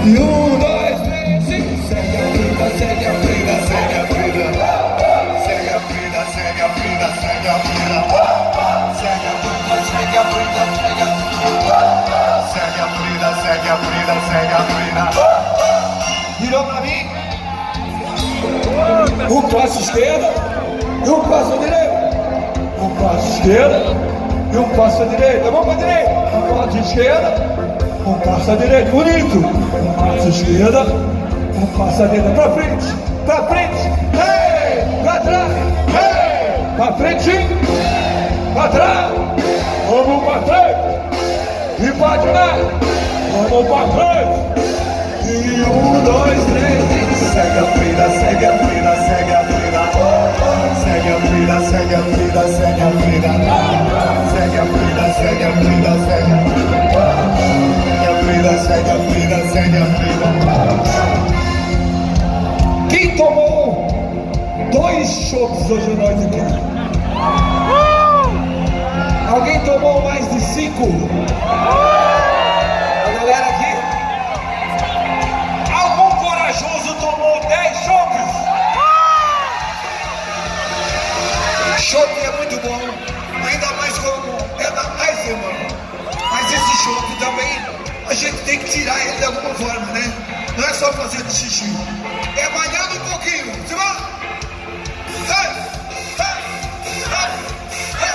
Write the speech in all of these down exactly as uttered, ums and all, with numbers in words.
E um, dois, três, cinco. Segue a vida, segue a vida, segue a vida. Segue a vida, segue a vida, segue a vida. Segue a vida, segue a vida, segue a vida. Segue a vida, segue a vida, segue a vida. Virou pra mim. Um passo esquerda e um passo à direita. Um passo esquerda e um passo à direita. Vamos pra direita. Um passo esquerda. Um passo à direita, bonito. Um passo à esquerda, um passo à direita. Pra frente, pra frente, hey! Pra trás, hey! Pra frente, pra trás. Vamos pra frente e pra trás. Vamos pra frente. E um, dois, três. Segue a vida, segue a vida, segue a vida. Segue a vida, segue a vida, segue a vida. Segue a vida, segue a vida, segue a vida. Segue a vida, segue a vida. Quem tomou dois chopes hoje à noite aqui? Alguém tomou mais de cinco? A galera aqui? Algum corajoso tomou dez chopes? Chope é muito bom, ainda mais como é da mais, irmão. Mas esse chope também a gente tem que tirar ele de alguma forma, né? Não é só fazer de xixi. É banhando um pouquinho. Se vai? Hey! Hey! Hey!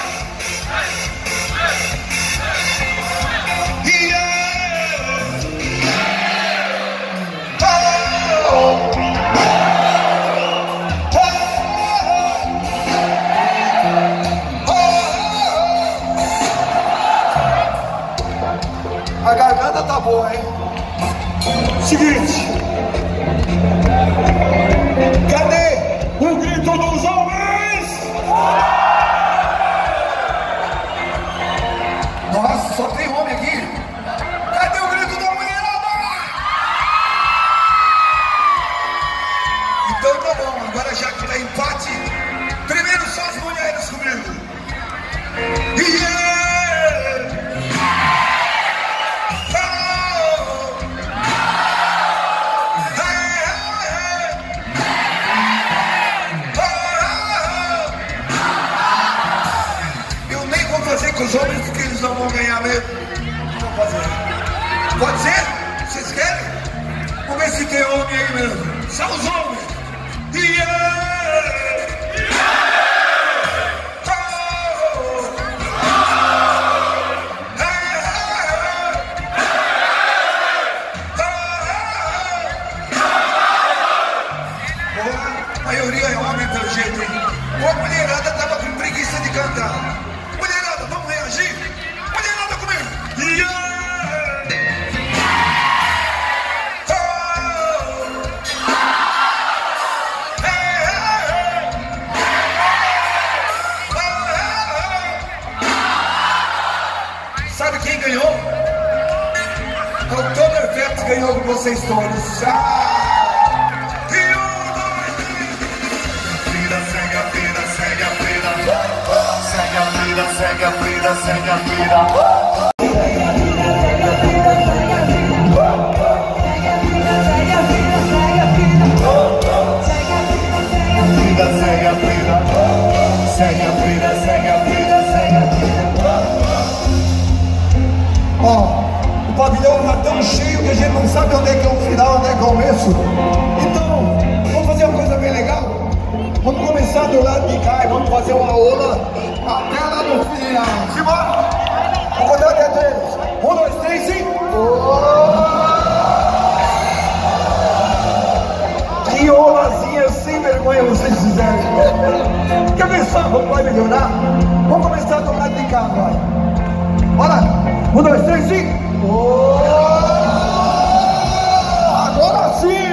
Hey! Yeah! Oh! A garganta tá boa, hein? Seguinte. Cadê o grito dos homens? Nossa, só tem homem aqui. Cadê o grito da mulherada? Então tá bom, agora já que tá empate, primeiro só as mulheres comigo. Yeah! Com os homens, porque eles não vão ganhar mesmo. Vamos fazer. Pode ser? Vocês querem? Vamos ver se tem homem aí mesmo. São os homens. Yeah! Oh! A maioria é homem pelo jeito, hein? Ou a mulherada tava com preguiça de cantar. Vamos reagir? Olha nada comigo! Yeah! Oh! Hey, hey, hey! Oh, hey, hey! Sabe quem ganhou? O Oktoberfest ganhou com vocês todos. Ah! E um, dois, três. Vida, segue a vida, segue a vida. Segue a vida, segue a vida, segue a vida. Vida, segue a vida. Segue a vida, segue a vida, segue a vida. Ó, o pavilhão tá tão cheio que a gente não sabe onde é que é o final, onde é que é o começo. Então, vamos fazer uma coisa bem legal? Vamos começar do lado de cá e vamos fazer uma ola até lá no final. Simbora! Vou contar até três. Um, dois, três e... Que olazinha sem vergonha vocês fizeram. Quer ver só como vai melhorar? Vamos começar do lado de cá agora. Bora! Um, dois, três e... Agora sim!